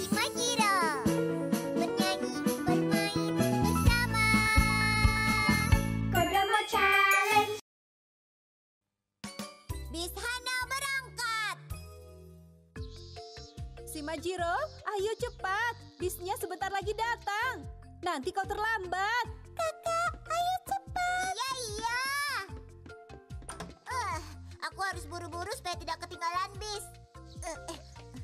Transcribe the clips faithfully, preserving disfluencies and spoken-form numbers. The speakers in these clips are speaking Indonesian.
Majiro. Bernyanyi, bermain bersama. Kodomo Challenge. Bis Hana berangkat. Si Majiro, ayo cepat. Bisnya sebentar lagi datang. Nanti kau terlambat. Kakak, ayo cepat. Iya, iya. Uh, aku harus buru-buru supaya tidak ketinggalan bis. Uh, eh.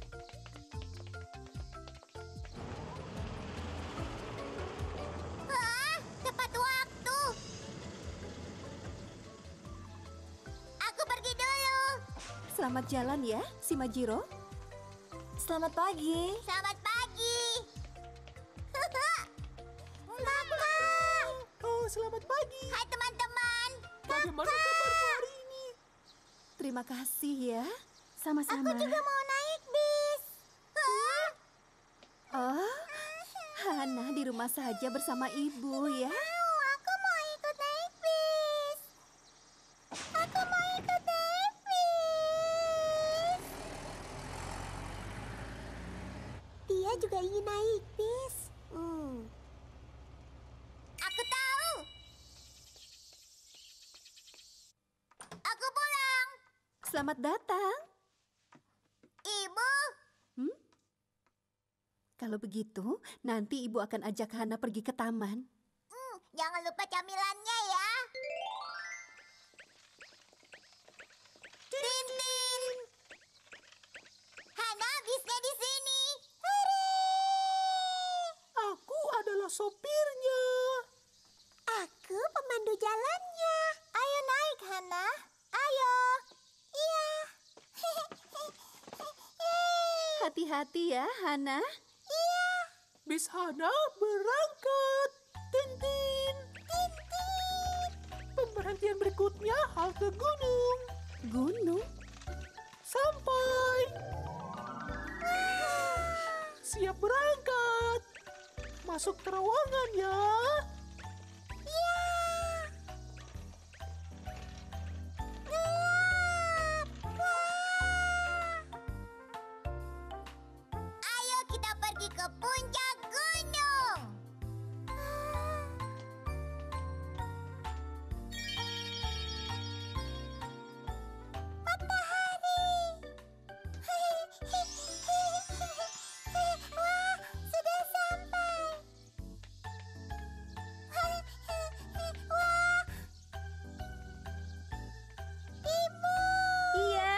Ah, tepat waktu. Aku pergi dulu. Selamat jalan ya, si Majiro. Selamat pagi. Selamat pagi. Kakak. Oh, selamat pagi. Hai teman-teman. Bagaimana Kakak. kabarmu hari ini? Terima kasih ya. Sama-sama. Aku juga mau naik bis. Hah? Oh, Hana di rumah saja bersama ibu ya. Mau, aku mau ikut naik bis. Aku mau ikut naik bis. Dia juga ingin naik bis. Hmm. Aku tahu. Aku pulang. Selamat datang. Ibu. Hmm? Kalau begitu, nanti ibu akan ajak Hana pergi ke taman. Hmm, jangan lupa camilannya ya. Tintin. Hana, bisnya di sini. Aku adalah sopirnya. Aku pemandu jalannya. Ayo naik, Hana. Ayo. Iya. Hati-hati ya, Hana. Iya. Bis Hana berangkat. Tintin. Tintin. Pemberhentian berikutnya halte gunung. Gunung? Sampai. Siap berangkat. Masuk terowongan ya. Iya. Gelap. Wah. Ayo kita pergi ke puncak gunung. Matahari. Wah, sudah sampai. Wah. Ibu. Iya.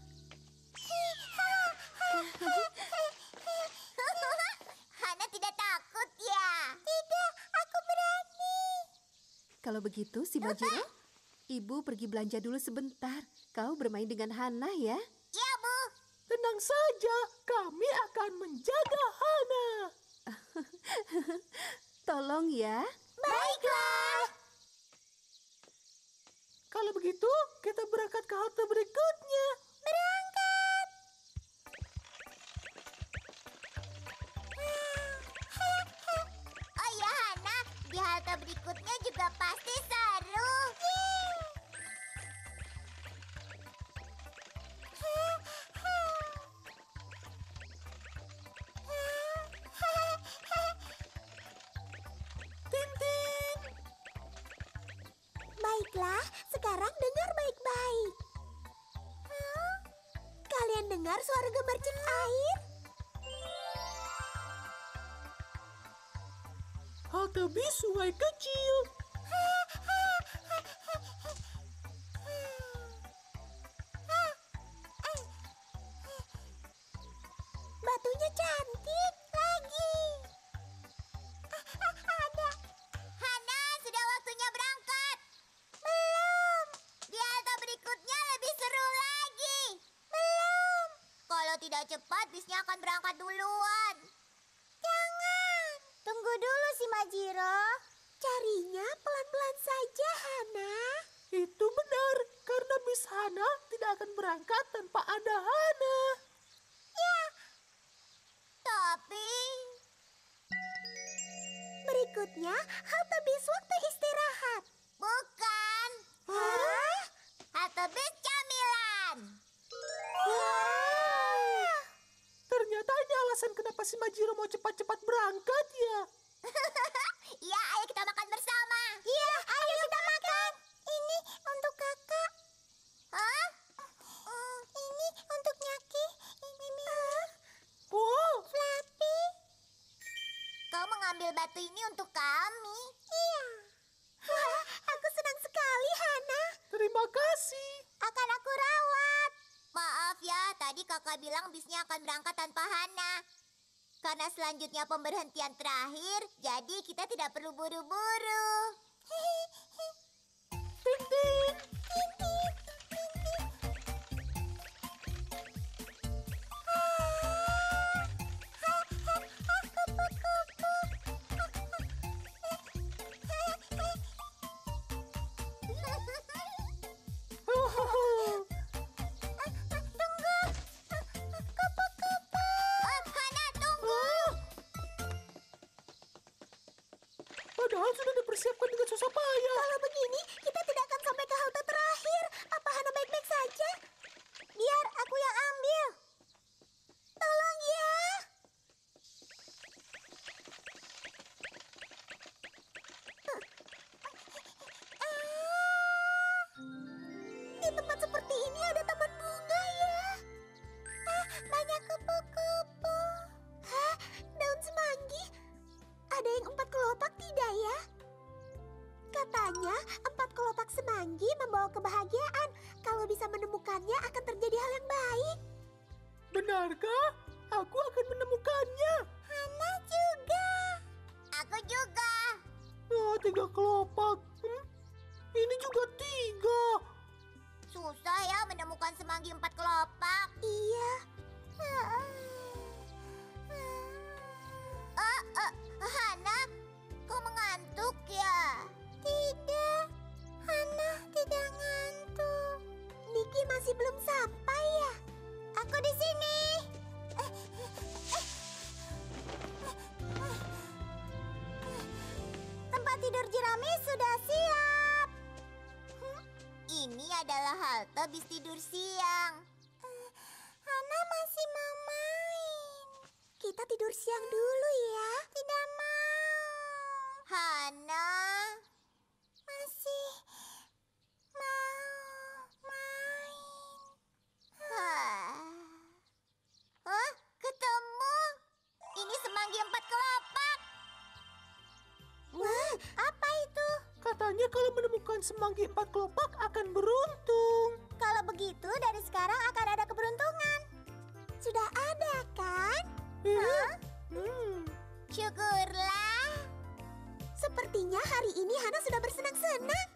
Hana tidak takut ya? Tidak, aku berani. Kalau begitu, si Majiro, ibu pergi belanja dulu sebentar. Kau bermain dengan Hana ya. Iya, Bu. Tenang saja, kami akan menjaga Hana. Tolong ya. Baiklah. Kalau begitu, kita berangkat ke halte berikutnya. Berangkat. Oh ya, Hana. Di halte berikutnya juga pasti seru. Tintin. Baiklah, sekarang dengar baik-baik. Hah? Kalian dengar suara gemercik air? Halte bis sungai kecil. Batunya cantik lagi. Ada. Hana, sudah waktunya berangkat. Belum. Di halte berikutnya lebih seru lagi. Belum. Kalau tidak cepat, bisnya akan berangkat duluan. Jangan. Tunggu dulu si Majiro. Carinya pelan-pelan saja, Hana. Itu benar, karena bis Hana tidak akan berangkat tanpa ada Hana. Ya. Tapi... Berikutnya, halte bis waktu istirahat. Bukan. Hah? Halte bis camilan. Ternyata ini alasan kenapa si Majiro mau cepat-cepat berangkat ya? Iya, ayo kita makan bersama. Iya, ayo kita makan. Ini untuk kakak. Hah? Mm, ini untuk Nyaki. Ini Mimi. Oh, Flappy. Kau mengambil batu ini untuk kami. Iya. Wah, aku senang sekali, Hana. terima kasih. Akan aku rawat. Maaf ya, tadi kakak bilang bisnya akan berangkat tanpa Hana. Karena selanjutnya pemberhentian terakhir, jadi kita tidak perlu buru-buru. Tintin. Padahal sudah dipersiapkan dengan susah payah. Kalau begini, kita tidak akan sampai ke halte terakhir. Apa Hana baik-baik saja? Biar aku yang ambil. Tolong ya. Di tempat seperti ini ada taman bunga ya. Ah, banyak kupu-kupu. Hah, daun semanggi? Ada yang empat kelopak tidak ya? Katanya empat kelopak semanggi membawa kebahagiaan. Kalau bisa menemukannya akan terjadi hal yang baik. Benarkah? Aku akan menemukannya. Hana juga. Aku juga. Oh, tiga kelopak. Hmm? Ini juga tiga. Susah ya menemukan semanggi empat kelopak. Iya. Oh, oh, Hana, kau mengantuk ya? Tidak, Hana tidak ngantuk. Niki masih belum sampai ya? Aku di sini. Tempat tidur jerami sudah siap. Hmm, ini adalah halte bis tidur siang. Hana masih mau main. Kita tidur siang dulu ya. Tidak mau. Hana masih mau main. Hah? Hah? Ketemu. Ini semanggi empat kelopak. Wah, apa itu? Katanya kalau menemukan semanggi empat kelopak akan beruntung. Kalau begitu, dari sekarang akan ada keberuntungan. Sudah ada, kan? Eh? Hah? Hmm. Syukurlah. Sepertinya hari ini Hana sudah bersenang-senang.